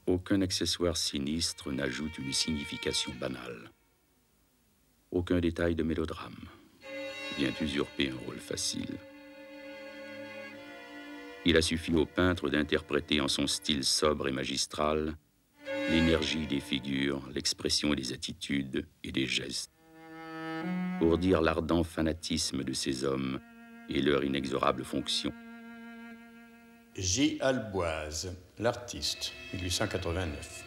Aucun accessoire sinistre n'ajoute une signification banale. Aucun détail de mélodrame vient usurper un rôle facile. Il a suffi au peintre d'interpréter en son style sobre et magistral l'énergie des figures, l'expression des attitudes et des gestes, pour dire l'ardent fanatisme de ces hommes et leur inexorable fonction. J. Alboise, l'artiste, 1889.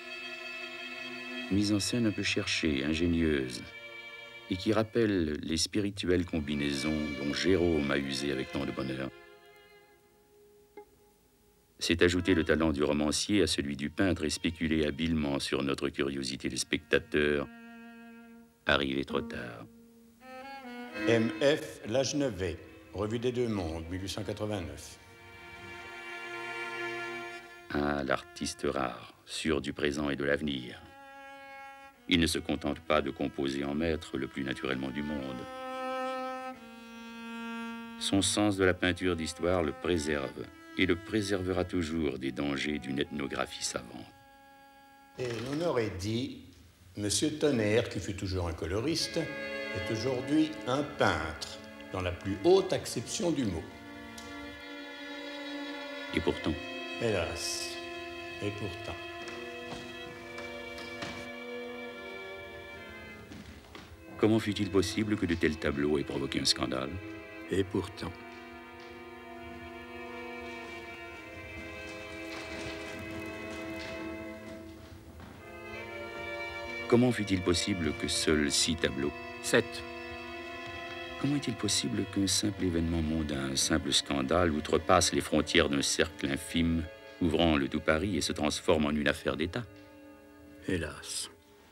Mise en scène un peu cherchée, ingénieuse, et qui rappelle les spirituelles combinaisons dont Gérôme a usé avec tant de bonheur. C'est ajouter le talent du romancier à celui du peintre et spéculer habilement sur notre curiosité de spectateur, arrivé trop tard. M.F. Lagenevet, Revue des Deux Mondes, 1889. Ah, l'artiste rare, sûr du présent et de l'avenir. Il ne se contente pas de composer en maître le plus naturellement du monde. Son sens de la peinture d'histoire le préserve et le préservera toujours des dangers d'une ethnographie savante. Et l'on aurait dit, Monsieur Tonnerre, qui fut toujours un coloriste, est aujourd'hui un peintre, dans la plus haute acception du mot. Et pourtant, Hélas, et pourtant. comment fut-il possible que de tels tableaux aient provoqué un scandale? Et pourtant. Comment fut-il possible que seuls 6 tableaux? 7. Comment est-il possible qu'un simple événement mondain, un simple scandale, outrepasse les frontières d'un cercle infime, ouvrant le tout Paris et se transforme en une affaire d'État? Hélas.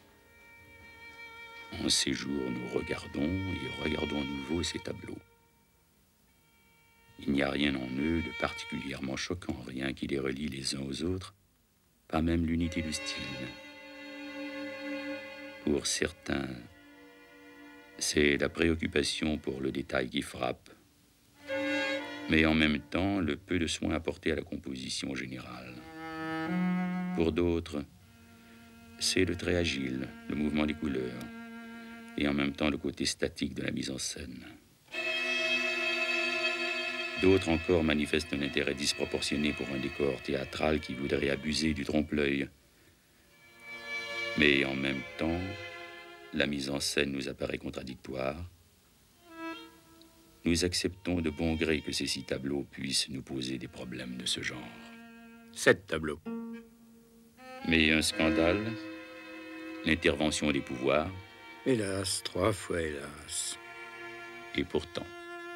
En ces jours, nous regardons et regardons à nouveau ces tableaux. Il n'y a rien en eux de particulièrement choquant, rien qui les relie les uns aux autres, pas même l'unité du style. Pour certains, c'est la préoccupation pour le détail qui frappe, mais en même temps, le peu de soin apporté à la composition générale. Pour d'autres, c'est le trait agile, le mouvement des couleurs, et en même temps le côté statique de la mise en scène. D'autres encore manifestent un intérêt disproportionné pour un décor théâtral qui voudrait abuser du trompe-l'œil. Mais en même temps, la mise en scène nous apparaît contradictoire. Nous acceptons de bon gré que ces 6 tableaux puissent nous poser des problèmes de ce genre. 7 tableaux. Mais un scandale, l'intervention des pouvoirs, Hélas, 3 fois hélas. et pourtant,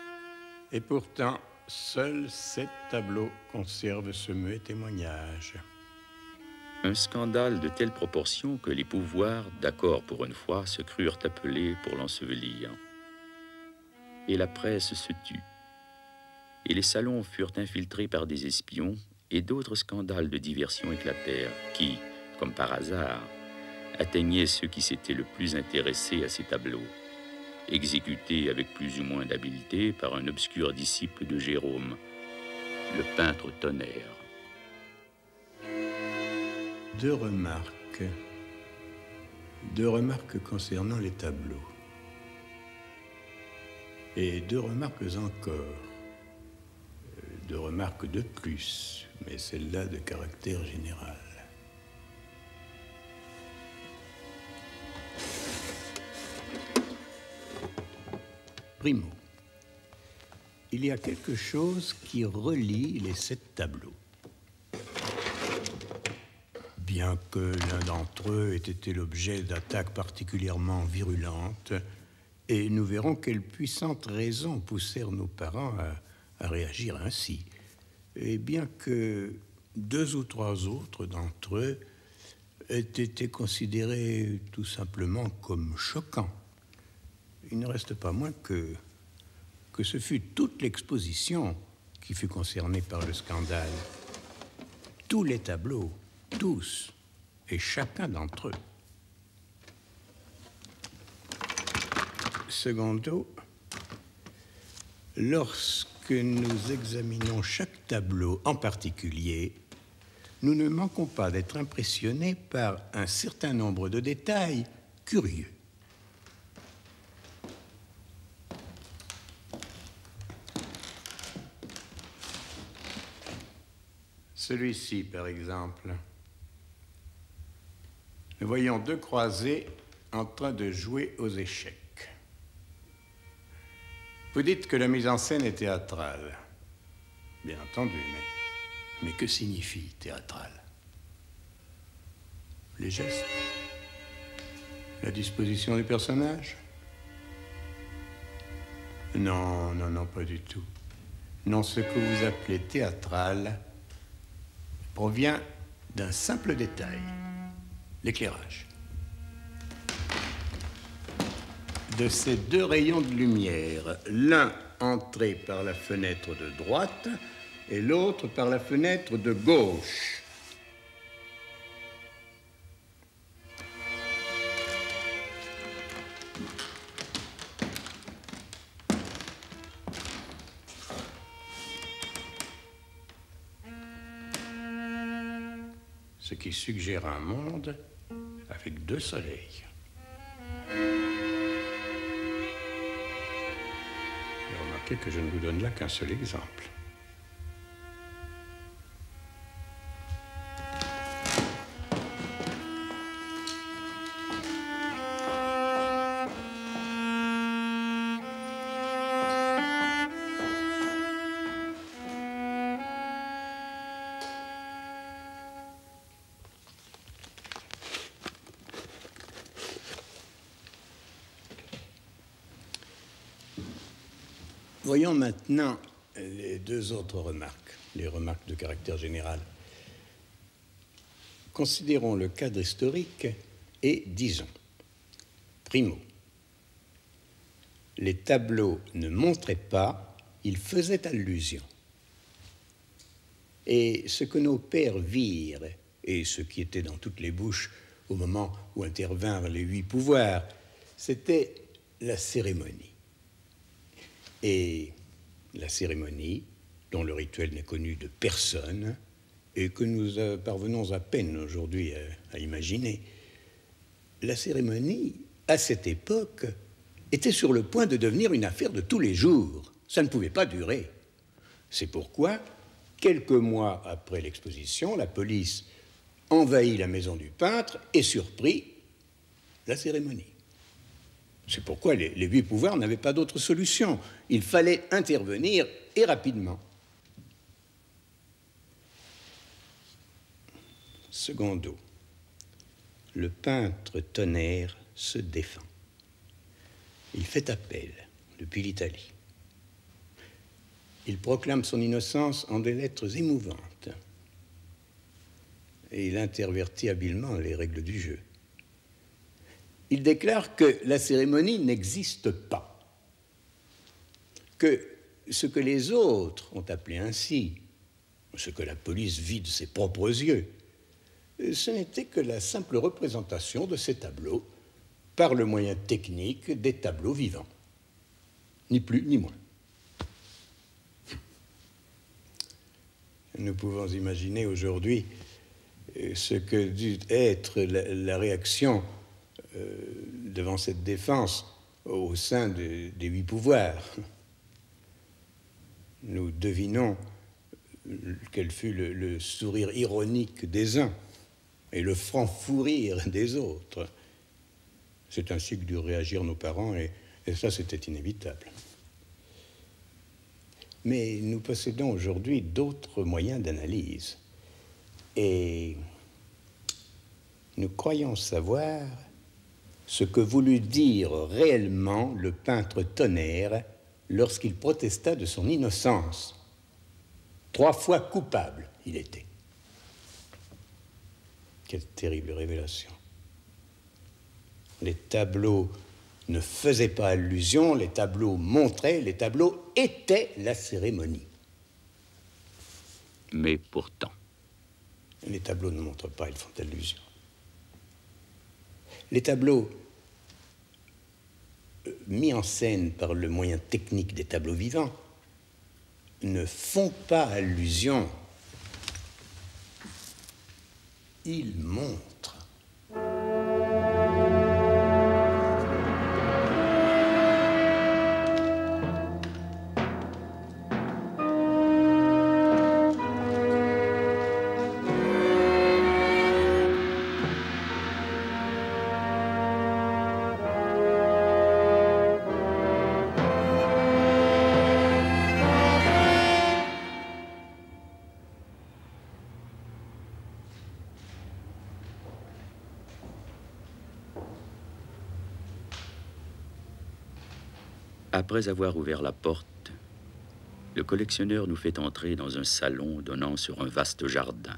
Seuls 7 tableaux conservent ce muet témoignage. un scandale de telle proportion que les pouvoirs, d'accord pour une fois, se crurent appelés pour l'ensevelir. Et la presse se tut. Et les salons furent infiltrés par des espions, et d'autres scandales de diversion éclatèrent, qui, comme par hasard, atteignaient ceux qui s'étaient le plus intéressés à ces tableaux, exécutés avec plus ou moins d'habileté par un obscur disciple de Gérôme, le peintre Tonnerre. Deux remarques concernant les tableaux. Et 2 remarques encore. 2 remarques de plus, mais celle-là de caractère général. Primo, il y a quelque chose qui relie les 7 tableaux. Bien que l'un d'entre eux ait été l'objet d'attaques particulièrement virulentes, et nous verrons quelles puissantes raisons poussèrent nos parents à réagir ainsi. Et bien que 2 ou 3 autres d'entre eux aient été considérés tout simplement comme choquants, il ne reste pas moins que ce fut toute l'exposition qui fut concernée par le scandale. Tous les tableaux, tous et chacun d'entre eux. Secondo, lorsque nous examinons chaque tableau en particulier, nous ne manquons pas d'être impressionnés par un certain nombre de détails curieux. Celui-ci, par exemple. Nous voyons deux croisés en train de jouer aux échecs. Vous dites que la mise en scène est théâtrale. Bien entendu, mais que signifie théâtral? Les gestes? La disposition des personnages? Non, non, non, pas du tout. Non, ce que vous appelez théâtral provient d'un simple détail, l'éclairage. De ces deux rayons de lumière, l'un entré par la fenêtre de droite et l'autre par la fenêtre de gauche. Ce qui suggère un monde avec deux soleils. Remarquez que je ne vous donne là qu'un seul exemple. Voyons maintenant les deux autres remarques, les remarques de caractère général. Considérons le cadre historique et disons, primo, les tableaux ne montraient pas, ils faisaient allusion. Et ce que nos pères virent, et ce qui était dans toutes les bouches au moment où intervinrent les 8 pouvoirs, c'était la cérémonie. Et la cérémonie, dont le rituel n'est connu de personne, et que nous parvenons à peine aujourd'hui à imaginer, la cérémonie, à cette époque, était sur le point de devenir une affaire de tous les jours. Ça ne pouvait pas durer. C'est pourquoi, quelques mois après l'exposition, la police envahit la maison du peintre et surprit la cérémonie. C'est pourquoi les 8 pouvoirs n'avaient pas d'autre solution. Il fallait intervenir, et rapidement. Secondo, le peintre Tonnerre se défend. Il fait appel depuis l'Italie. Il proclame son innocence en des lettres émouvantes. Et il intervertit habilement les règles du jeu. Il déclare que la cérémonie n'existe pas, que ce que les autres ont appelé ainsi, ce que la police vit de ses propres yeux, ce n'était que la simple représentation de ces tableaux par le moyen technique des tableaux vivants, ni plus ni moins. Nous pouvons imaginer aujourd'hui ce que dut être la réaction devant cette défense au sein des 8 pouvoirs. Nous devinons quel fut le sourire ironique des uns et le franc fou rire des autres. C'est ainsi que durent réagir nos parents, et ça, c'était inévitable. Mais nous possédons aujourd'hui d'autres moyens d'analyse, et nous croyons savoir ce que voulut dire réellement le peintre Tonnerre lorsqu'il protesta de son innocence. 3 fois coupable, il était. Quelle terrible révélation. Les tableaux ne faisaient pas allusion, les tableaux montraient, les tableaux étaient la cérémonie. Mais pourtant. Les tableaux ne montrent pas, ils font allusion. Les tableaux mis en scène par le moyen technique des tableaux vivants ne font pas allusion Il montre. Après avoir ouvert la porte, le collectionneur nous fait entrer dans un salon donnant sur un vaste jardin.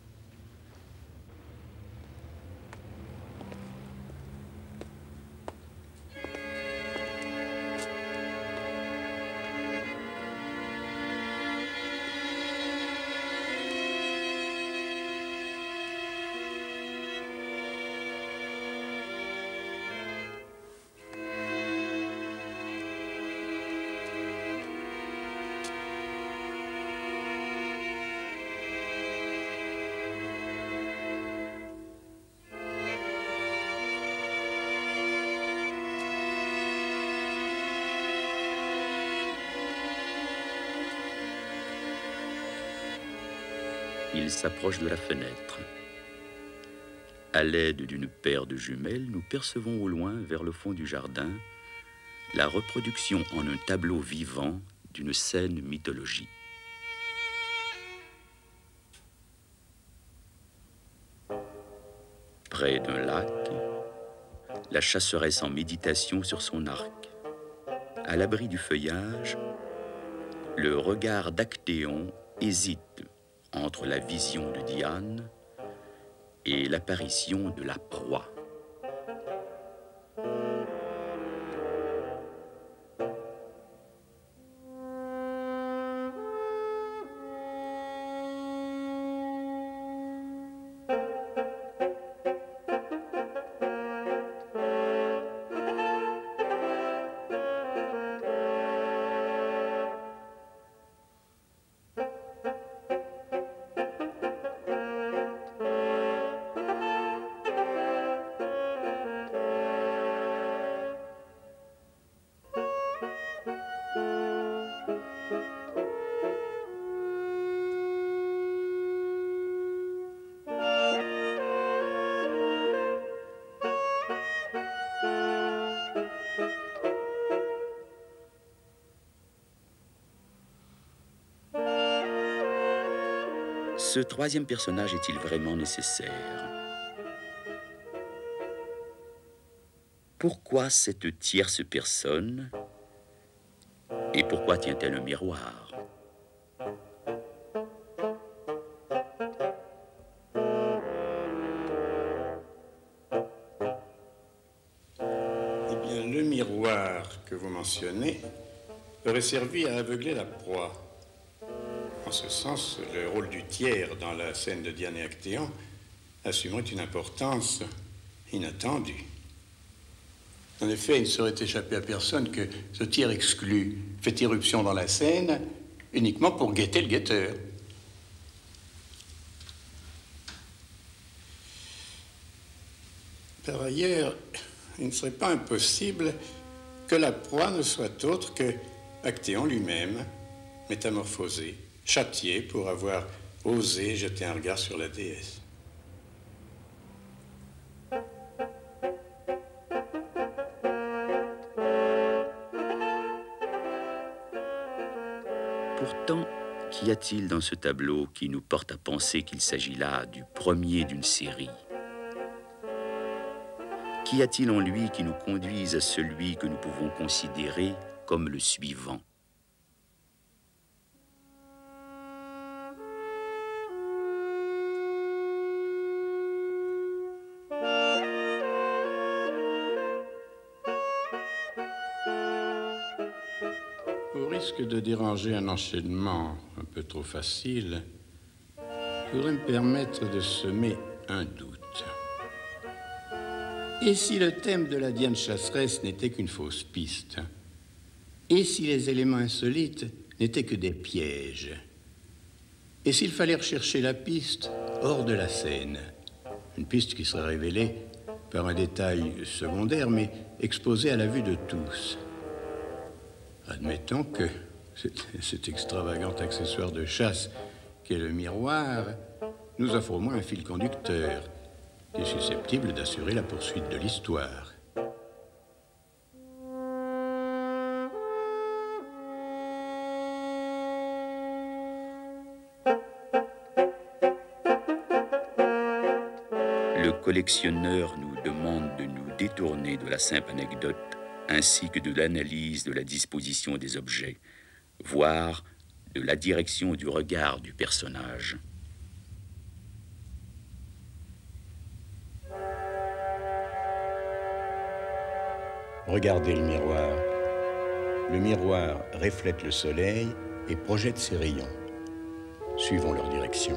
Il s'approche de la fenêtre. À l'aide d'une paire de jumelles, nous percevons au loin, vers le fond du jardin, la reproduction en un tableau vivant d'une scène mythologique. Près d'un lac, la chasseresse en méditation sur son arc. À l'abri du feuillage, le regard d'Actéon hésite entre la vision de Diane et l'apparition de la proie. Ce troisième personnage est-il vraiment nécessaire? Pourquoi cette tierce personne? Et pourquoi tient-elle un miroir? Eh bien, le miroir que vous mentionnez aurait servi à aveugler la proie. En ce sens, le rôle du tiers dans la scène de Diane et Actéon assumerait une importance inattendue. En effet, il ne saurait échapper à personne que ce tiers exclu fait irruption dans la scène uniquement pour guetter le guetteur. Par ailleurs, il ne serait pas impossible que la proie ne soit autre que Actéon lui-même, métamorphosé, châtié pour avoir osé jeter un regard sur la déesse. Pourtant, qu'y a-t-il dans ce tableau qui nous porte à penser qu'il s'agit là du premier d'une série? Qu'y a-t-il en lui qui nous conduise à celui que nous pouvons considérer comme le suivant? Au risque de déranger un enchaînement un peu trop facile, je voudrais me permettre de semer un doute. Et si le thème de la Diane chasseresse n'était qu'une fausse piste? Et si les éléments insolites n'étaient que des pièges? Et s'il fallait rechercher la piste hors de la scène, Une piste qui serait révélée par un détail secondaire, mais exposé à la vue de tous. Admettons que cet extravagant accessoire de chasse qu'est le miroir nous offre au moins un fil conducteur qui est susceptible d'assurer la poursuite de l'histoire. Le collectionneur nous demande de nous détourner de la simple anecdote ainsi que de l'analyse de la disposition des objets, voire de la direction du regard du personnage. Regardez le miroir. Le miroir reflète le soleil et projette ses rayons. Suivons leur direction.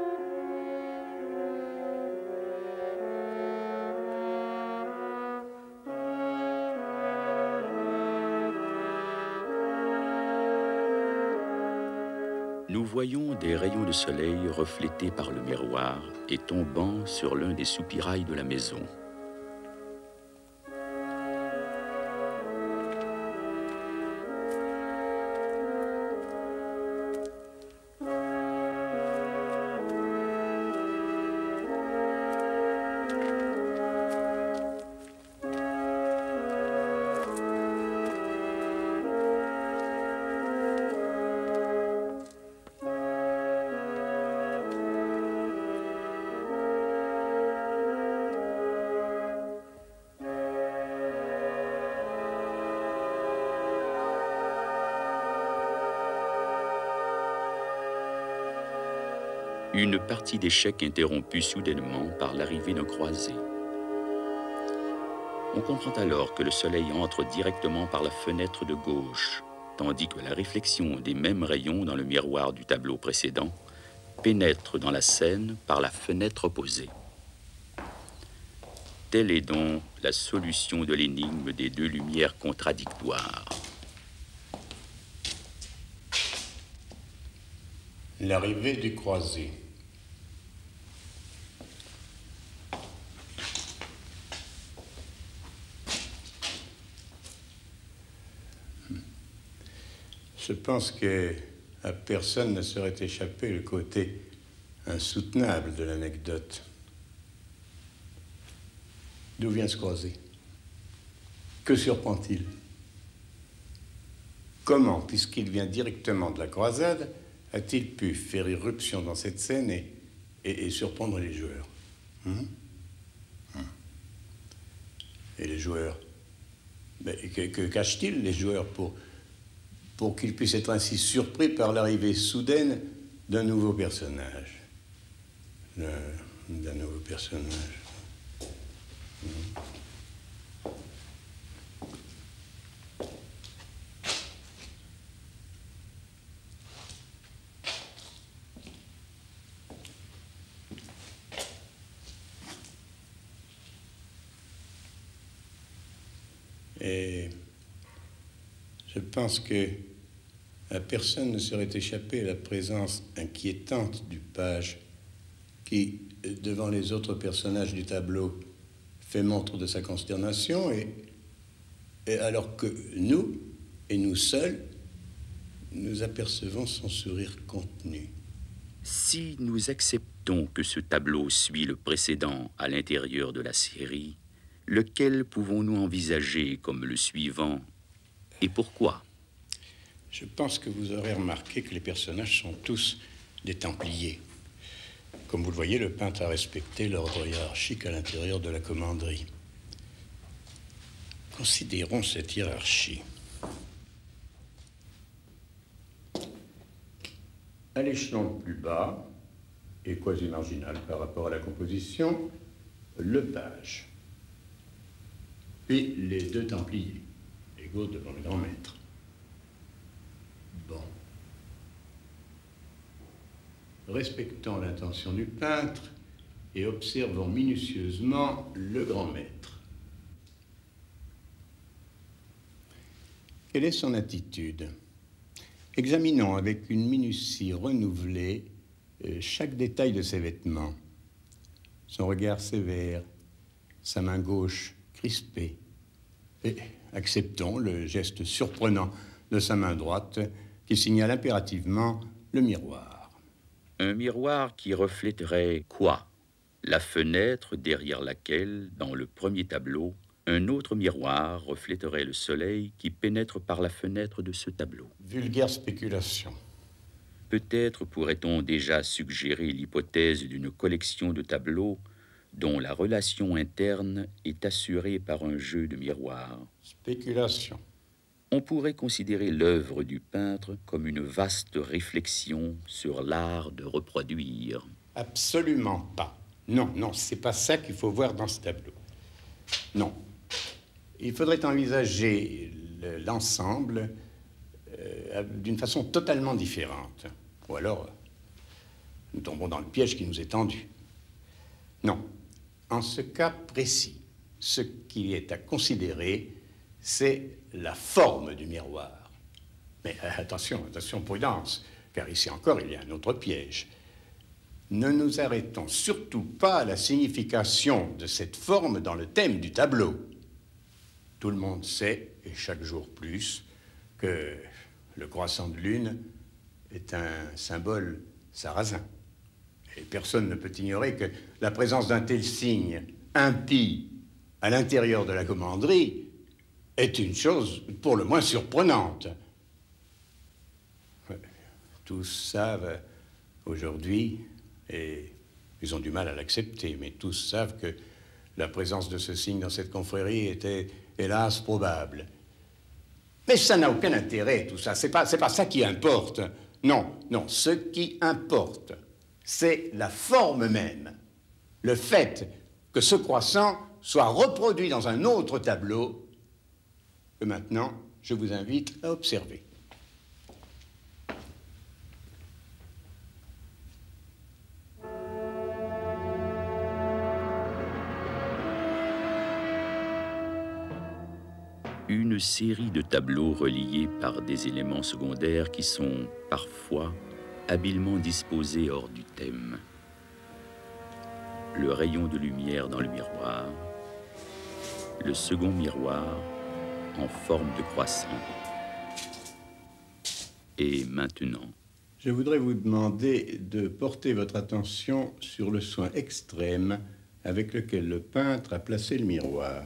Nous voyons des rayons de soleil reflétés par le miroir et tombant sur l'un des soupirails de la maison. Une partie d'échecs interrompue soudainement par l'arrivée d'un croisé. On comprend alors que le soleil entre directement par la fenêtre de gauche, tandis que la réflexion des mêmes rayons dans le miroir du tableau précédent pénètre dans la scène par la fenêtre opposée. Telle est donc la solution de l'énigme des deux lumières contradictoires. L'arrivée du croisé. Je pense qu'à personne ne serait échappé le côté insoutenable de l'anecdote. D'où vient ce croisé? Que surprend-il? Comment, puisqu'il vient directement de la croisade, a-t-il pu faire irruption dans cette scène et surprendre les joueurs? Et les joueurs? Que cachent-ils, les joueurs, pour qu'ils puissent être ainsi surpris par l'arrivée soudaine d'un nouveau personnage? D'un nouveau personnage. Et je pense que à personne ne serait échappé la présence inquiétante du page qui, devant les autres personnages du tableau, fait montre de sa consternation, et alors que nous, et nous seuls, nous apercevons son sourire contenu. Si nous acceptons que ce tableau suit le précédent à l'intérieur de la série, lequel pouvons-nous envisager comme le suivant et pourquoi? Je pense que vous aurez remarqué que les personnages sont tous des Templiers. Comme vous le voyez, le peintre a respecté l'ordre hiérarchique à l'intérieur de la commanderie. Considérons cette hiérarchie. À l'échelon le plus bas, et quasi marginal par rapport à la composition, le page. Puis les deux Templiers, égaux devant le grand maître. Bon. Respectons l'intention du peintre et observons minutieusement le grand maître. Quelle est son attitude? Examinons avec une minutie renouvelée chaque détail de ses vêtements. son regard sévère, sa main gauche crispée. Et acceptons le geste surprenant de sa main droite qui signale impérativement le miroir. Un miroir qui reflèterait quoi? La fenêtre derrière laquelle, dans le premier tableau, un autre miroir reflèterait le soleil qui pénètre par la fenêtre de ce tableau. Vulgaire spéculation. Peut-être pourrait-on déjà suggérer l'hypothèse d'une collection de tableaux dont la relation interne est assurée par un jeu de miroirs. Spéculation. On pourrait considérer l'œuvre du peintre comme une vaste réflexion sur l'art de reproduire. Absolument pas. Non, non, c'est pas ça qu'il faut voir dans ce tableau. Non. Il faudrait envisager l'ensemble d'une façon totalement différente. Ou alors, nous tombons dans le piège qui nous est tendu. Non. En ce cas précis, ce qui est à considérer, c'est la forme du miroir. Mais attention, attention, prudence, car ici encore, il y a un autre piège. Ne nous arrêtons surtout pas à la signification de cette forme dans le thème du tableau. Tout le monde sait, et chaque jour plus, que le croissant de lune est un symbole sarrasin. Et personne ne peut ignorer que la présence d'un tel signe impie à l'intérieur de la commanderie est une chose pour le moins surprenante. Tous savent aujourd'hui, et ils ont du mal à l'accepter, mais tous savent que la présence de ce signe dans cette confrérie était, hélas, probable. Mais ça n'a aucun intérêt, tout ça. C'est pas ça qui importe. Non, non, ce qui importe, c'est la forme même. Le fait que ce croissant soit reproduit dans un autre tableau que maintenant, je vous invite à observer. Une série de tableaux reliés par des éléments secondaires qui sont, parfois, habilement disposés hors du thème. Le rayon de lumière dans le miroir, le second miroir en forme de croissant. Et maintenant, je voudrais vous demander de porter votre attention sur le soin extrême avec lequel le peintre a placé le miroir.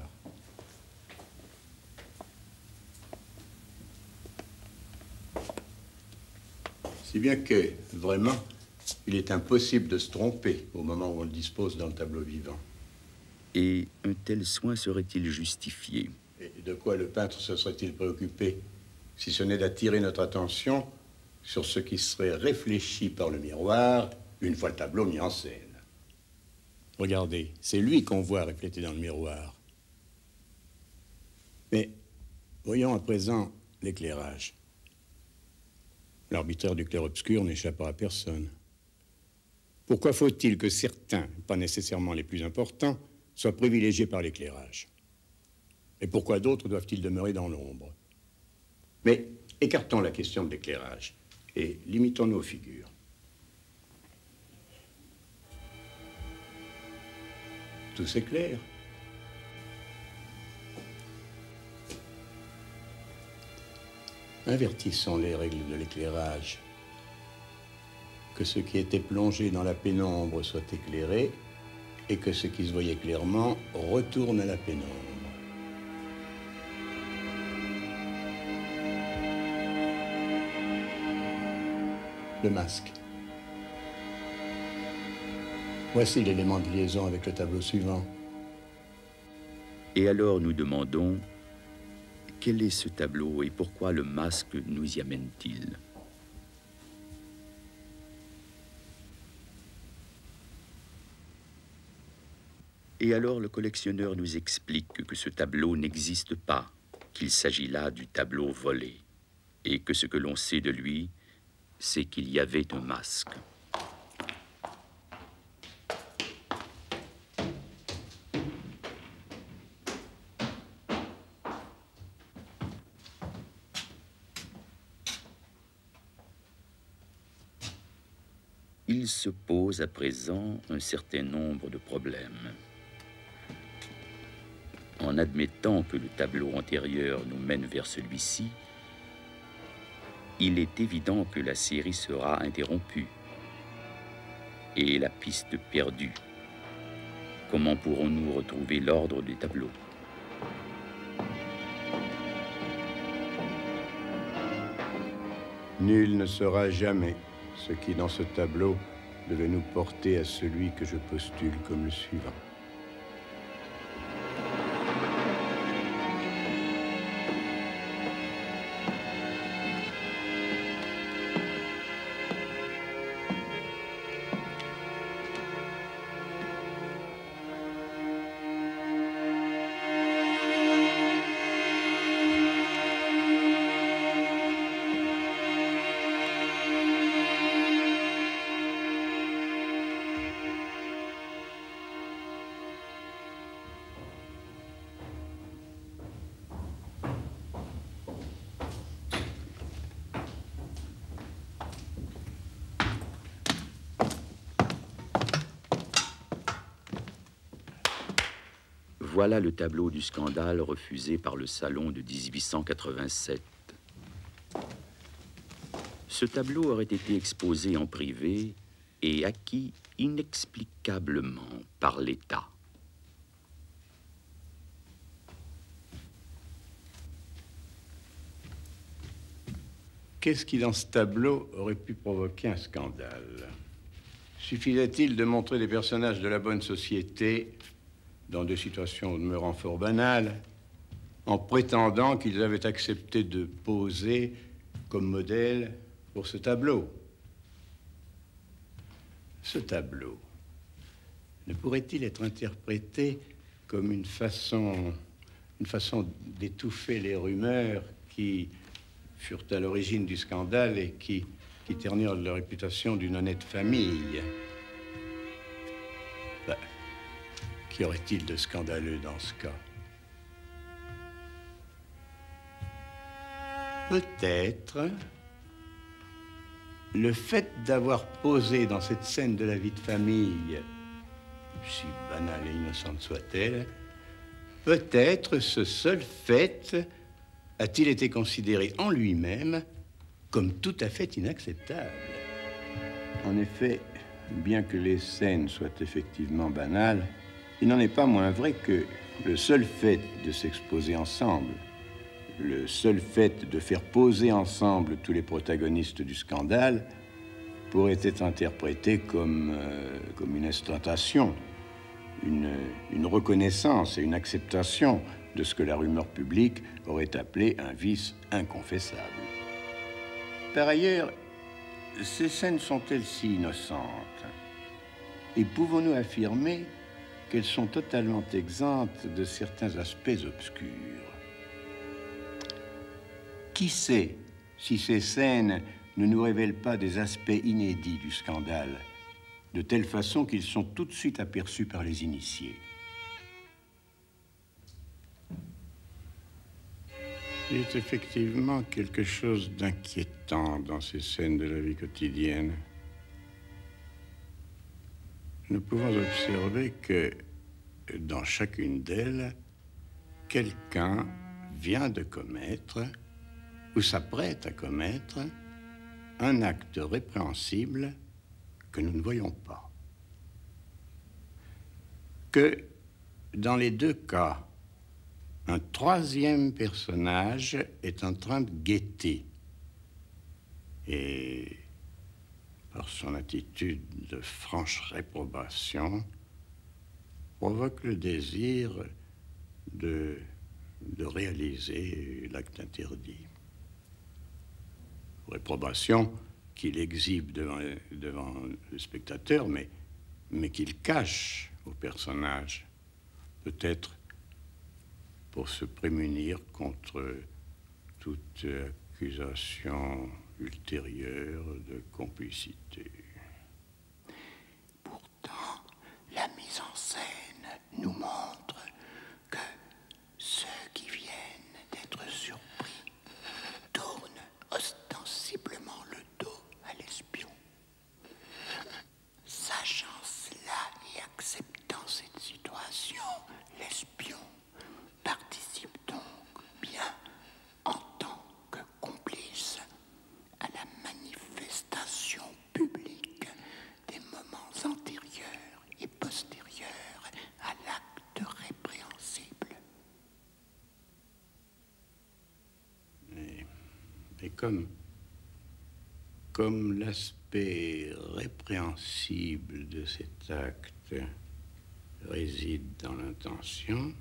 Si bien que, vraiment, il est impossible de se tromper au moment où on le dispose dans le tableau vivant. et un tel soin serait-il justifié? Et de quoi le peintre se serait-il préoccupé, si ce n'est d'attirer notre attention sur ce qui serait réfléchi par le miroir une fois le tableau mis en scène? Regardez, c'est lui qu'on voit reflété dans le miroir. Mais voyons à présent l'éclairage. L'arbitraire du clair-obscur n'échappera à personne. Pourquoi faut-il que certains, pas nécessairement les plus importants, soient privilégiés par l'éclairage? Et pourquoi d'autres doivent-ils demeurer dans l'ombre? Mais écartons la question de l'éclairage et limitons-nous aux figures. Tout s'éclaire. Invertissons les règles de l'éclairage. Que ce qui était plongé dans la pénombre soit éclairé et que ce qui se voyait clairement retourne à la pénombre. Le masque. Voici l'élément de liaison avec le tableau suivant. Et alors nous demandons, quel est ce tableau et pourquoi le masque nous y amène-t-il? Et alors le collectionneur nous explique que ce tableau n'existe pas, qu'il s'agit là du tableau volé, et que ce que l'on sait de lui, c'est qu'il y avait un masque. il se pose à présent un certain nombre de problèmes. En admettant que le tableau antérieur nous mène vers celui-ci, il est évident que la série sera interrompue et la piste perdue. Comment pourrons-nous retrouver l'ordre des tableaux? Nul ne saura jamais ce qui, dans ce tableau, devait nous porter à celui que je postule comme le suivant. Voilà le tableau du scandale refusé par le Salon de 1887. Ce tableau aurait été exposé en privé et acquis inexplicablement par l'État. Qu'est-ce qui, dans ce tableau, aurait pu provoquer un scandale? Suffisait-il de montrer des personnages de la bonne société dans des situations demeurant fort banales, en prétendant qu'ils avaient accepté de poser comme modèle pour ce tableau? Ce tableau ne pourrait-il être interprété comme une façon d'étouffer les rumeurs qui furent à l'origine du scandale et qui ternirent la réputation d'une honnête famille? Qu'y aurait-il de scandaleux dans ce cas? Peut-être le fait d'avoir posé dans cette scène de la vie de famille, si banale et innocente soit-elle, peut-être ce seul fait a-t-il été considéré en lui-même comme tout à fait inacceptable. En effet, bien que les scènes soient effectivement banales, il n'en est pas moins vrai que le seul fait de s'exposer ensemble, le seul fait de faire poser ensemble tous les protagonistes du scandale pourrait être interprété comme une ostentation, une reconnaissance et une acceptation de ce que la rumeur publique aurait appelé un vice inconfessable. Par ailleurs, ces scènes sont-elles si innocentes? Et pouvons-nous affirmer qu'elles sont totalement exemptes de certains aspects obscurs? Qui sait si ces scènes ne nous révèlent pas des aspects inédits du scandale, de telle façon qu'ils sont tout de suite aperçus par les initiés? Il y a effectivement quelque chose d'inquiétant dans ces scènes de la vie quotidienne. Nous pouvons observer que dans chacune d'elles, quelqu'un vient de commettre ou s'apprête à commettre un acte répréhensible que nous ne voyons pas. Que dans les deux cas, un troisième personnage est en train de guetter et, par son attitude de franche réprobation, provoque le désir de réaliser l'acte interdit. Réprobation qu'il exhibe devant le spectateur, mais qu'il cache au personnage, peut-être pour se prémunir contre toute accusation ultérieure de complicité. Pourtant, la mise en scène nous montre que ceux qui viennent d'être surpris tournent ostensiblement le dos à l'espion. comme l'aspect répréhensible de cet acte réside dans l'intention,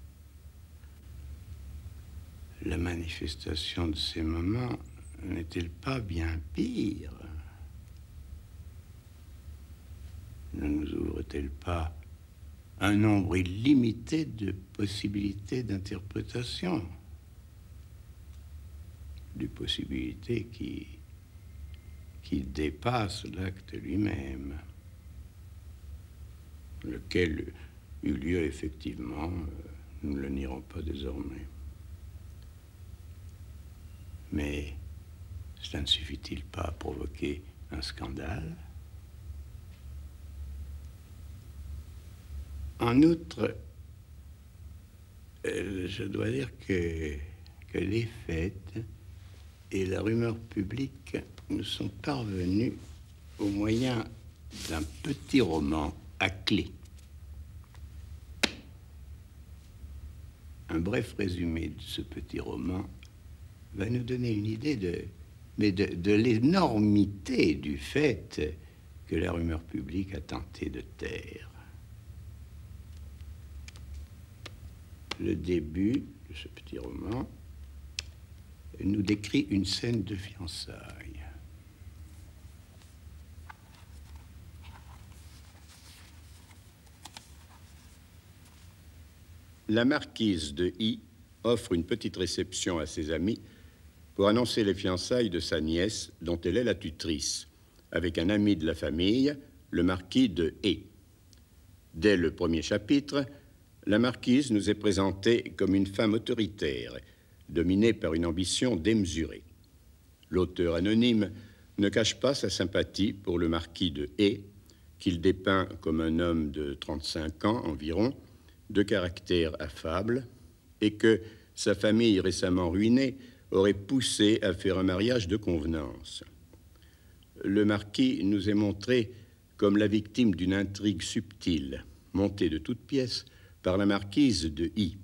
la manifestation de ces moments n'est-elle pas bien pire? Ne nous ouvre-t-elle pas un nombre illimité de possibilités d'interprétation? Des possibilités qui dépassent l'acte lui-même, lequel eut lieu effectivement, nous ne le nierons pas désormais. Mais cela ne suffit-il pas à provoquer un scandale? En outre, je dois dire que les fêtes et la rumeur publique nous sont parvenus au moyen d'un petit roman à clé. Un bref résumé de ce petit roman va nous donner une idée de l'énormité du fait que la rumeur publique a tenté de taire. Le début de ce petit roman nous décrit une scène de fiançailles. La marquise de I offre une petite réception à ses amis pour annoncer les fiançailles de sa nièce, dont elle est la tutrice, avec un ami de la famille, le marquis de E. Dès le premier chapitre, la marquise nous est présentée comme une femme autoritaire, dominée par une ambition démesurée. L'auteur anonyme ne cache pas sa sympathie pour le marquis de E, qu'il dépeint comme un homme de 35 ans environ, de caractère affable, et que sa famille récemment ruinée aurait poussé à faire un mariage de convenance. Le marquis nous est montré comme la victime d'une intrigue subtile, montée de toutes pièces par la marquise de I.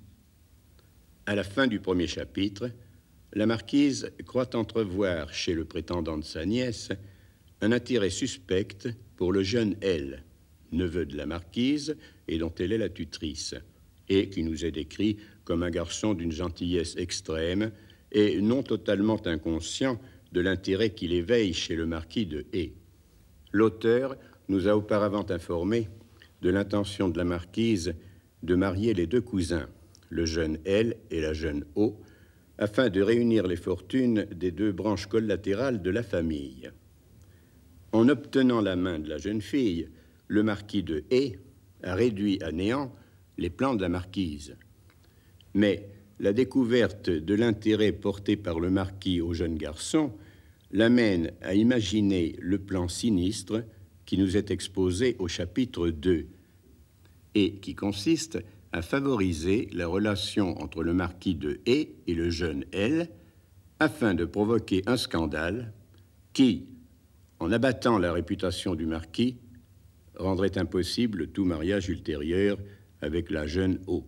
À la fin du premier chapitre, la marquise croit entrevoir chez le prétendant de sa nièce un intérêt suspect pour le jeune L, neveu de la marquise et dont elle est la tutrice, et qui nous est décrit comme un garçon d'une gentillesse extrême et non totalement inconscient de l'intérêt qu'il éveille chez le marquis de E. L'auteur nous a auparavant informé de l'intention de la marquise de marier les deux cousins, le jeune L et la jeune O, afin de réunir les fortunes des deux branches collatérales de la famille. En obtenant la main de la jeune fille, le marquis de E a réduit à néant les plans de la marquise. Mais la découverte de l'intérêt porté par le marquis au jeune garçon l'amène à imaginer le plan sinistre qui nous est exposé au chapitre 2 et qui consiste à favoriser la relation entre le marquis de E et le jeune L afin de provoquer un scandale qui, en abattant la réputation du marquis, rendrait impossible tout mariage ultérieur avec la jeune O.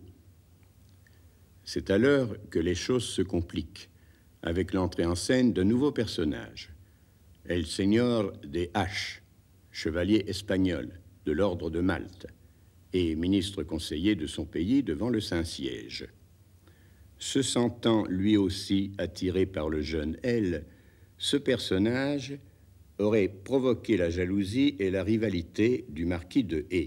C'est alors que les choses se compliquent, avec l'entrée en scène de nouveaux personnages. El Señor de H, chevalier espagnol de l'ordre de Malte, et ministre conseiller de son pays devant le Saint-Siège. Se sentant lui aussi attiré par le jeune L, ce personnage aurait provoqué la jalousie et la rivalité du marquis de E.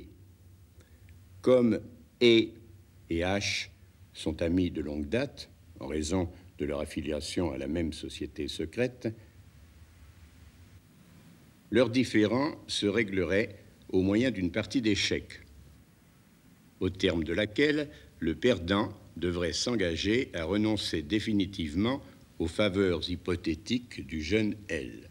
Comme E et H sont amis de longue date, en raison de leur affiliation à la même société secrète, leurs différends se régleraient au moyen d'une partie d'échecs, au terme de laquelle le perdant devrait s'engager à renoncer définitivement aux faveurs hypothétiques du jeune L.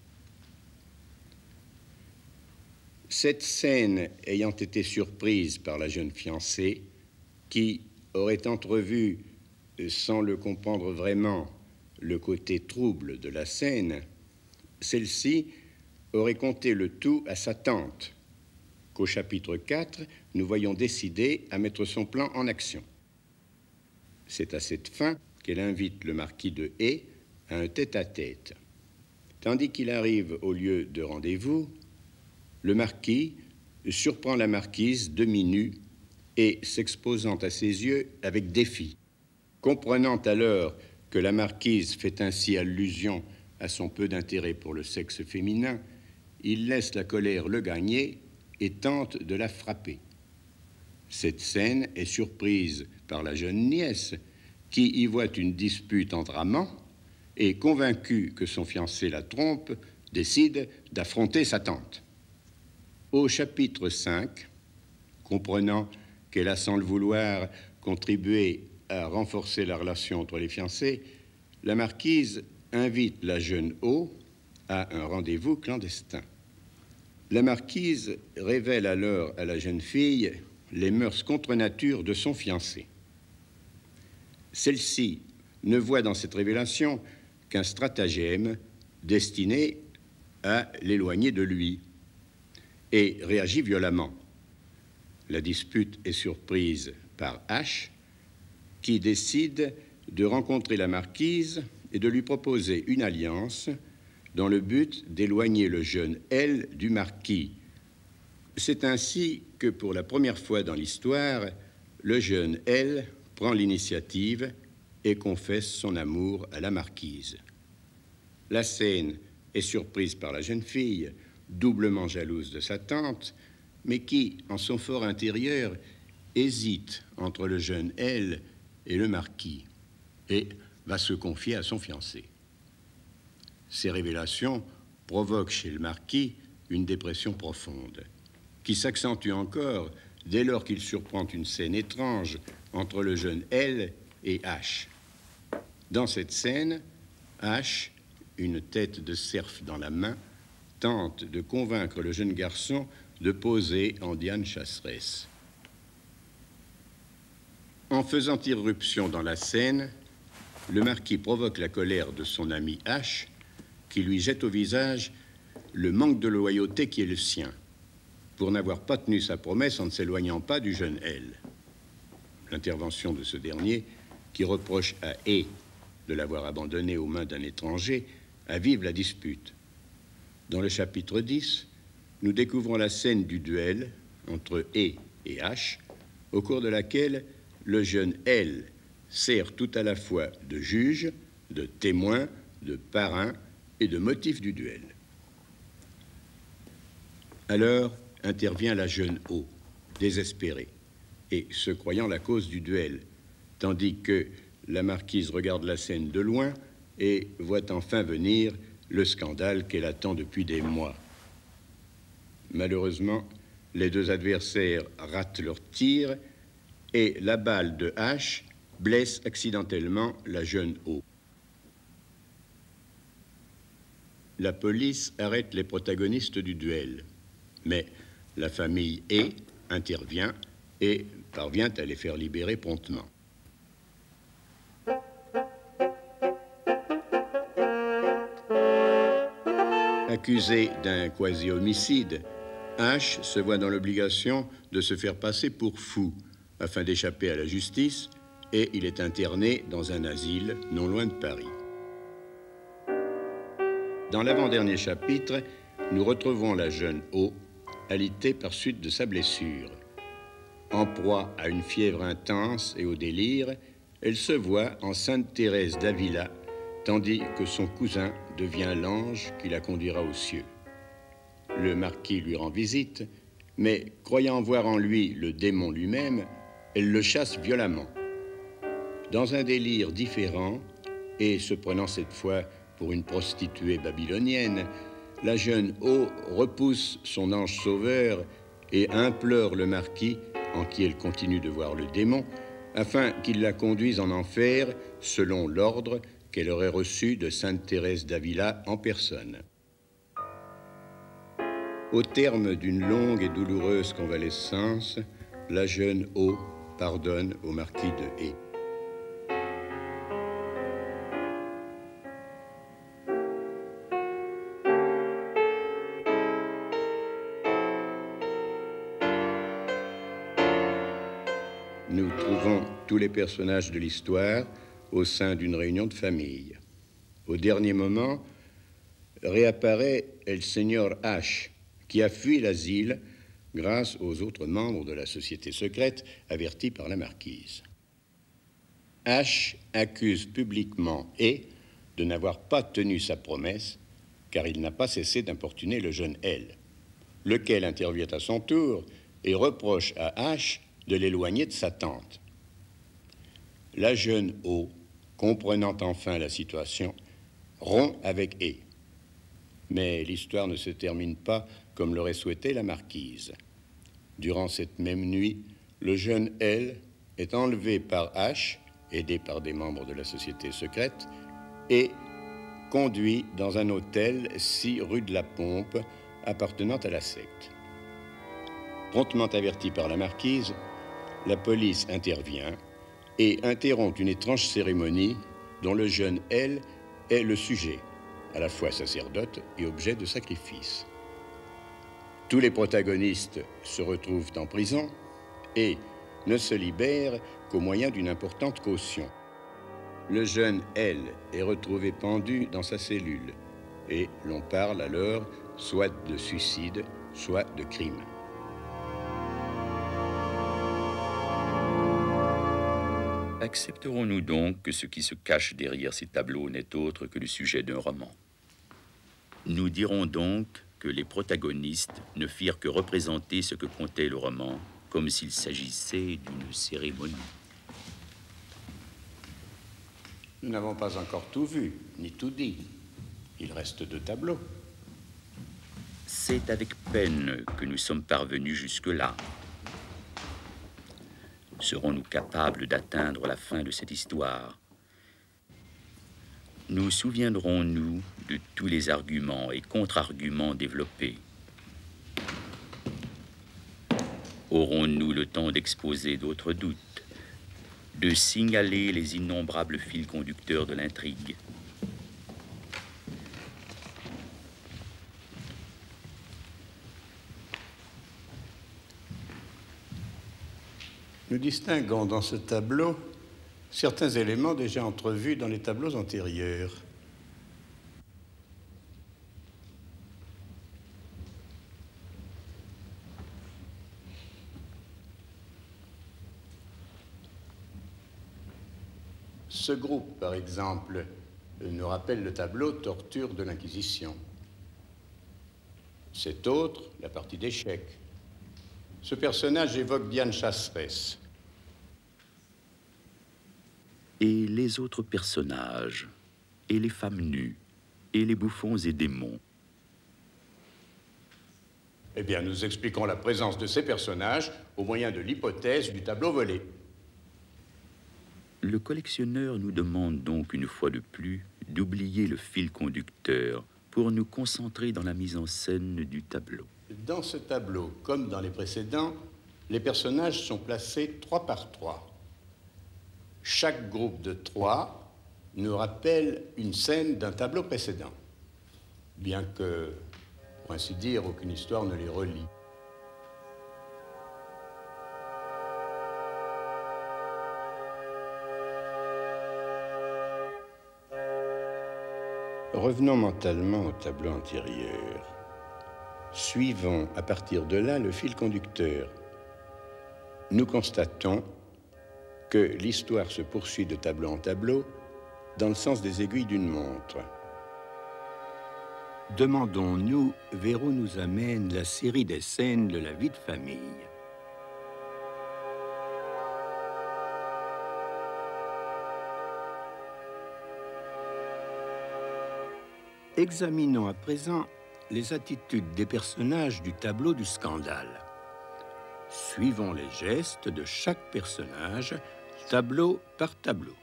Cette scène ayant été surprise par la jeune fiancée, qui aurait entrevu, sans le comprendre vraiment, le côté trouble de la scène, celle-ci aurait conté le tout à sa tante, qu'au chapitre 4, nous voyons décider à mettre son plan en action. C'est à cette fin qu'elle invite le marquis de E à un tête-à-tête. Tandis qu'il arrive au lieu de rendez-vous, le marquis surprend la marquise demi-nue et s'exposant à ses yeux avec défi. Comprenant alors que la marquise fait ainsi allusion à son peu d'intérêt pour le sexe féminin, il laisse la colère le gagner et tente de la frapper. Cette scène est surprise par la jeune nièce qui y voit une dispute entre amants et, convaincue que son fiancé la trompe, décide d'affronter sa tante. Au chapitre 5, comprenant qu'elle a sans le vouloir contribué à renforcer la relation entre les fiancés, la marquise invite la jeune O à un rendez-vous clandestin. La marquise révèle alors à la jeune fille les mœurs contre nature de son fiancé. Celle-ci ne voit dans cette révélation qu'un stratagème destiné à l'éloigner de lui et réagit violemment. La dispute est surprise par H, qui décide de rencontrer la marquise et de lui proposer une alliance dans le but d'éloigner le jeune L du marquis. C'est ainsi que, pour la première fois dans l'histoire, le jeune L prend l'initiative et confesse son amour à la marquise. La scène est surprise par la jeune fille, doublement jalouse de sa tante, mais qui, en son fort intérieur, hésite entre le jeune L et le marquis, et va se confier à son fiancé. Ces révélations provoquent chez le marquis une dépression profonde, qui s'accentue encore dès lors qu'il surprend une scène étrange entre le jeune L et H. Dans cette scène, H, une tête de cerf dans la main, tente de convaincre le jeune garçon de poser en Diane chasseresse. En faisant irruption dans la scène, le marquis provoque la colère de son ami H, qui lui jette au visage le manque de loyauté qui est le sien, pour n'avoir pas tenu sa promesse en ne s'éloignant pas du jeune L. L'intervention de ce dernier, qui reproche à E de l'avoir abandonné aux mains d'un étranger, avive la dispute. Dans le chapitre 10, nous découvrons la scène du duel entre E et H, au cours de laquelle le jeune L sert tout à la fois de juge, de témoin, de parrain et de motif du duel. Alors intervient la jeune O, désespérée, et se croyant la cause du duel, tandis que la marquise regarde la scène de loin et voit enfin venir le scandale qu'elle attend depuis des mois. Malheureusement, les deux adversaires ratent leur tir et la balle de H blesse accidentellement la jeune O. La police arrête les protagonistes du duel, mais la famille E intervient et parvient à les faire libérer promptement. Accusé d'un quasi-homicide, H se voit dans l'obligation de se faire passer pour fou afin d'échapper à la justice et il est interné dans un asile non loin de Paris. Dans l'avant-dernier chapitre, nous retrouvons la jeune O, alitée par suite de sa blessure. En proie à une fièvre intense et au délire, elle se voit en Sainte Thérèse d'Avila, tandis que son cousin devient l'ange qui la conduira aux cieux. Le marquis lui rend visite, mais croyant voir en lui le démon lui-même, elle le chasse violemment. Dans un délire différent, et se prenant cette fois pour une prostituée babylonienne, la jeune O repousse son ange sauveur et implore le marquis, en qui elle continue de voir le démon, afin qu'il la conduise en enfer selon l'ordre qu'elle aurait reçu de Sainte Thérèse d'Avila en personne. Au terme d'une longue et douloureuse convalescence, la jeune O pardonne au marquis de E. Nous trouvons tous les personnages de l'histoire au sein d'une réunion de famille. Au dernier moment, réapparaît El Señor H, qui a fui l'asile grâce aux autres membres de la société secrète avertis par la marquise. H accuse publiquement E de n'avoir pas tenu sa promesse, car il n'a pas cessé d'importuner le jeune L, lequel intervient à son tour et reproche à H de l'éloigner de sa tante. La jeune O, comprenant enfin la situation, rompt avec E. Mais l'histoire ne se termine pas comme l'aurait souhaité la marquise. Durant cette même nuit, le jeune L est enlevé par H, aidé par des membres de la société secrète, et conduit dans un hôtel 6 rue de la Pompe appartenant à la secte. Promptement averti par la marquise, la police intervient et interrompt une étrange cérémonie dont le jeune L est le sujet, à la fois sacerdote et objet de sacrifice. Tous les protagonistes se retrouvent en prison et ne se libèrent qu'au moyen d'une importante caution. Le jeune L est retrouvé pendu dans sa cellule et l'on parle alors soit de suicide, soit de crime. Accepterons-nous donc que ce qui se cache derrière ces tableaux n'est autre que le sujet d'un roman? Nous dirons donc que les protagonistes ne firent que représenter ce que contait le roman, comme s'il s'agissait d'une cérémonie. Nous n'avons pas encore tout vu, ni tout dit. Il reste 2 tableaux. C'est avec peine que nous sommes parvenus jusque-là. Serons-nous capables d'atteindre la fin de cette histoire? Nous souviendrons-nous de tous les arguments et contre-arguments développés? Aurons-nous le temps d'exposer d'autres doutes, de signaler les innombrables fils conducteurs de l'intrigue? Nous distinguons dans ce tableau certains éléments déjà entrevus dans les tableaux antérieurs. Ce groupe, par exemple, nous rappelle le tableau Torture de l'Inquisition. Cet autre, la partie d'échecs. Ce personnage évoque Diane Chasseresse. Et les autres personnages, et les femmes nues, et les bouffons et démons? Eh bien, nous expliquons la présence de ces personnages au moyen de l'hypothèse du tableau volé. Le collectionneur nous demande donc une fois de plus d'oublier le fil conducteur pour nous concentrer dans la mise en scène du tableau. Dans ce tableau, comme dans les précédents, les personnages sont placés 3 par 3. Chaque groupe de 3 nous rappelle une scène d'un tableau précédent, bien que, pour ainsi dire, aucune histoire ne les relie. Revenons mentalement au tableau antérieur. Suivons à partir de là le fil conducteur. Nous constatons que l'histoire se poursuit de tableau en tableau dans le sens des aiguilles d'une montre. Demandons-nous vers où nous amène la série des scènes de la vie de famille. Examinons à présent les attitudes des personnages du tableau du scandale. Suivons les gestes de chaque personnage, tableau par tableau.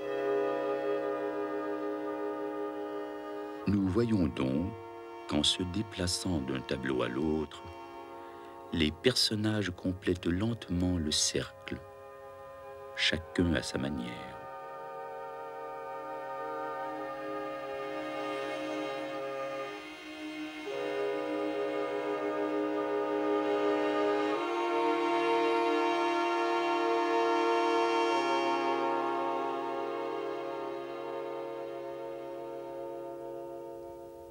Nous voyons donc qu'en se déplaçant d'un tableau à l'autre, les personnages complètent lentement le cercle, chacun à sa manière.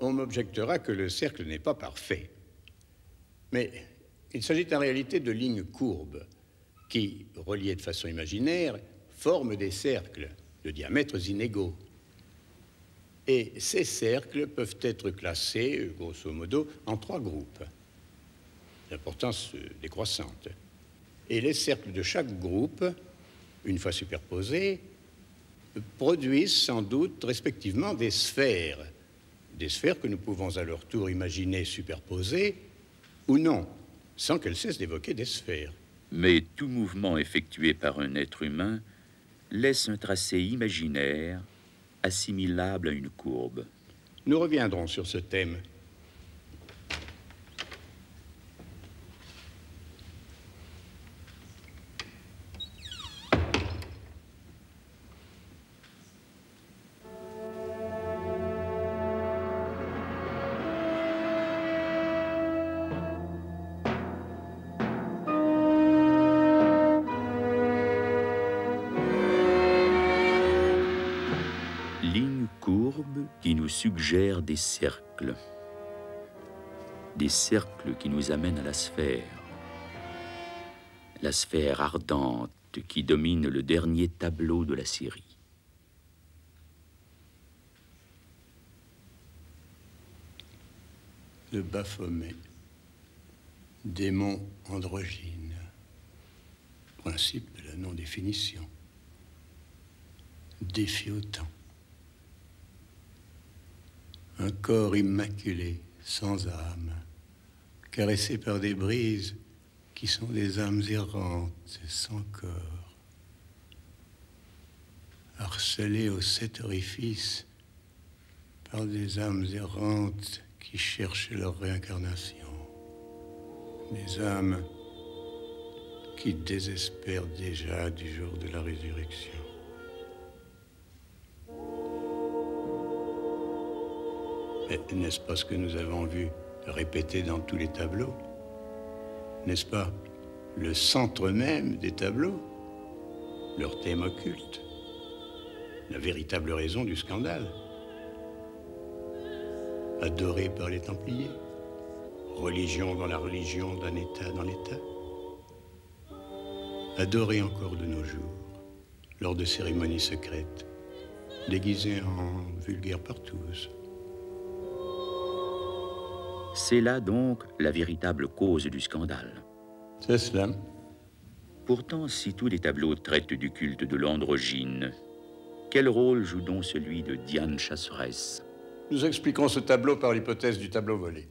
on m'objectera que le cercle n'est pas parfait. Mais il s'agit en réalité de lignes courbes qui, reliées de façon imaginaire, forment des cercles de diamètres inégaux. Et ces cercles peuvent être classés, grosso modo, en 3 groupes, d'importance décroissante. Et les cercles de chaque groupe, une fois superposés, produisent sans doute respectivement des sphères que nous pouvons à leur tour imaginer superposées ou non, sans qu'elles cessent d'évoquer des sphères. Mais tout mouvement effectué par un être humain laisse un tracé imaginaire assimilable à une courbe. Nous reviendrons sur ce thème. Qui nous suggèrent des cercles qui nous amènent à la sphère ardente qui domine le dernier tableau de la série. Le Baphomet, démon androgyne, principe de la non-définition, défie au temps. Un corps immaculé, sans âme, caressé par des brises qui sont des âmes errantes et sans corps, harcelé aux 7 orifices par des âmes errantes qui cherchent leur réincarnation, des âmes qui désespèrent déjà du jour de la résurrection. N'est-ce pas ce que nous avons vu répété dans tous les tableaux? N'est-ce pas le centre même des tableaux, leur thème occulte, la véritable raison du scandale? Adoré par les Templiers, religion dans la religion, d'un État dans l'État, adoré encore de nos jours, lors de cérémonies secrètes, déguisé en vulgaire partouze. C'est là donc la véritable cause du scandale. C'est cela. Pourtant, si tous les tableaux traitent du culte de l'androgyne, quel rôle joue donc celui de Diane chasseresse? Nous expliquons ce tableau par l'hypothèse du tableau volé.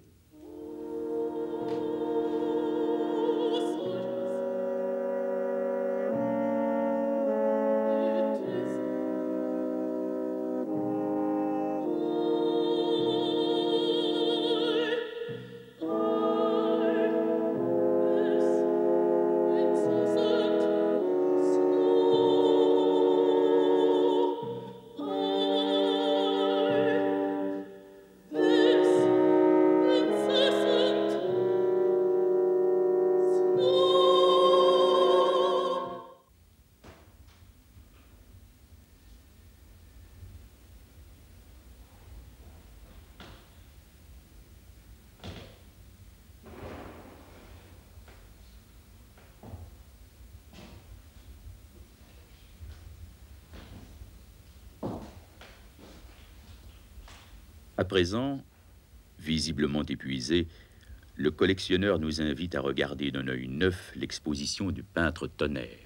À présent, visiblement épuisé, le collectionneur nous invite à regarder d'un œil neuf l'exposition du peintre Tonnerre.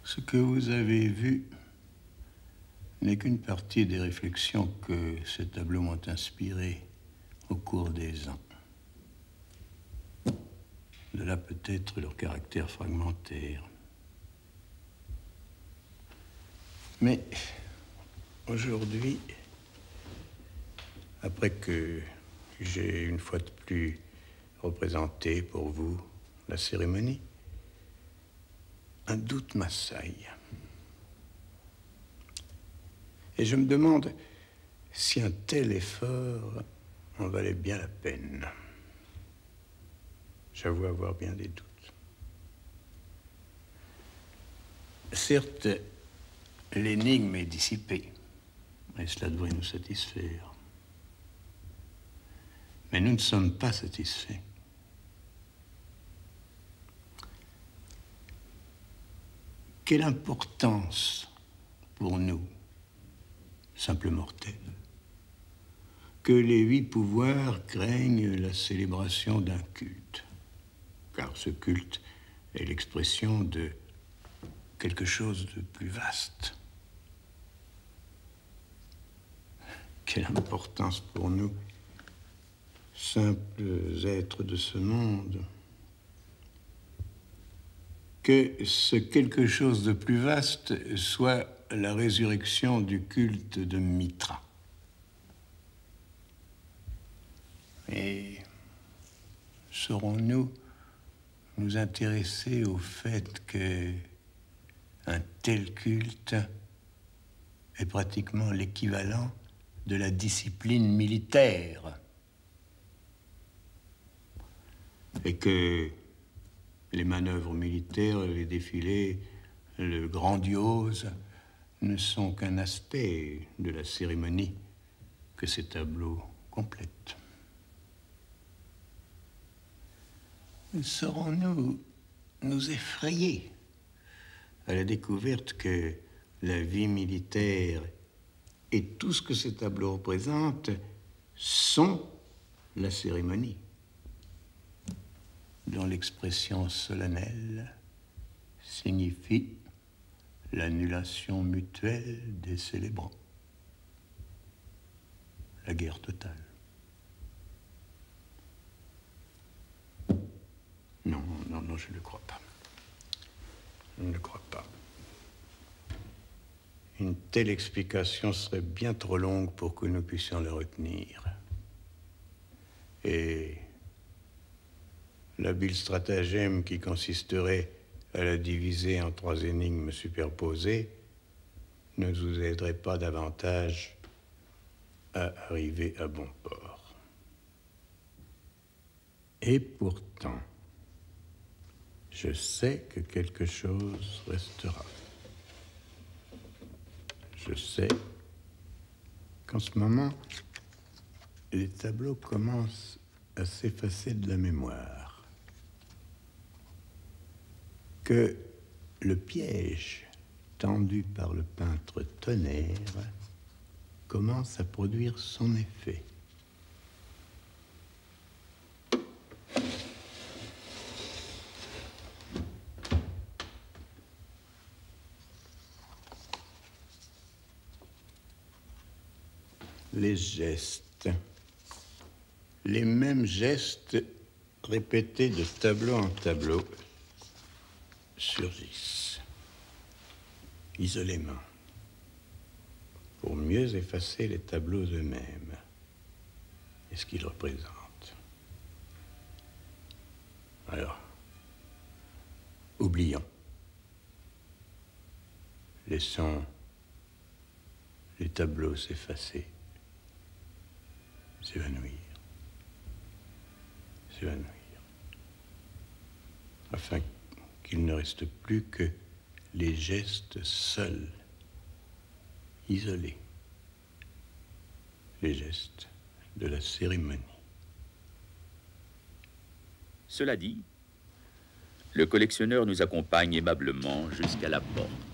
Ce que vous avez vu n'est qu'une partie des réflexions que ces tableaux m'ont inspirées au cours des ans. De là peut-être leur caractère fragmentaire. Mais aujourd'hui, après que j'ai une fois de plus représenté pour vous la cérémonie, un doute m'assaille. Et je me demande si un tel effort en valait bien la peine. J'avoue avoir bien des doutes. Certes, l'énigme est dissipée, et cela devrait nous satisfaire. Mais nous ne sommes pas satisfaits. Quelle importance pour nous, simples mortels, que les 8 pouvoirs craignent la célébration d'un culte, car ce culte est l'expression de quelque chose de plus vaste. Quelle importance pour nous, simples êtres de ce monde, que ce quelque chose de plus vaste soit la résurrection du culte de Mitra. Et saurons-nous nous intéresser au fait que un tel culte est pratiquement l'équivalent de la discipline militaire et que les manœuvres militaires, les défilés, le grandiose ne sont qu'un aspect de la cérémonie que ces tableaux complètent. Saurons-nous nous effrayer à la découverte que la vie militaire et tout ce que ces tableaux représentent sont la cérémonie, dont l'expression solennelle signifie l'annulation mutuelle des célébrants, la guerre totale. Non, je ne le crois pas. Je ne le crois pas. Une telle explication serait bien trop longue pour que nous puissions la retenir. Et l'habile stratagème qui consisterait à la diviser en 3 énigmes superposées ne nous aiderait pas davantage à arriver à bon port. Et pourtant, je sais que quelque chose restera. Je sais qu'en ce moment, les tableaux commencent à s'effacer de la mémoire. Que le piège tendu par le peintre Tonnerre commence à produire son effet. Les gestes, les mêmes gestes répétés de tableau en tableau surgissent isolément pour mieux effacer les tableaux eux-mêmes et ce qu'ils représentent. Alors, oublions. Laissons les tableaux s'effacer, s'évanouir, afin qu'il ne reste plus que les gestes seuls, isolés, les gestes de la cérémonie. Cela dit, le collectionneur nous accompagne aimablement jusqu'à la porte.